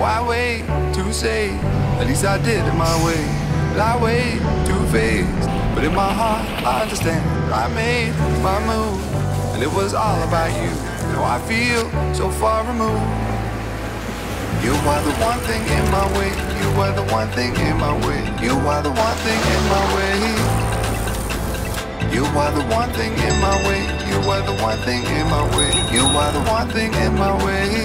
Why wait to say? At least I did it my way. I wait to face, but in my heart I understand. I made my move, and it was all about you. Now I feel so far removed. You are the one thing in my way. You are the one thing in my way. You are the one thing in my way. You are the one thing in my way. You are the one thing in my way. You are the one thing in my way.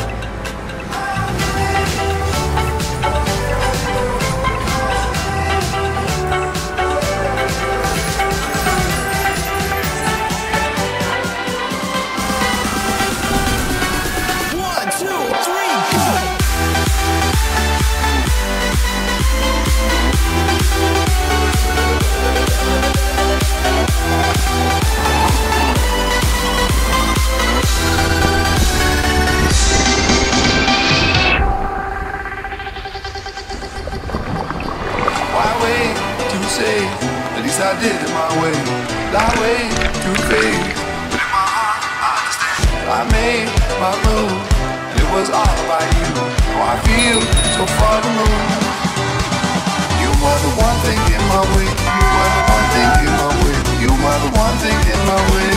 At least I did it my way. I wait to fade, but in my heart I understand. I made my move, and it was all about you. Oh, I feel so far removed. You are the one thing in my way. You are the one thing in my way. You are the one thing in my way.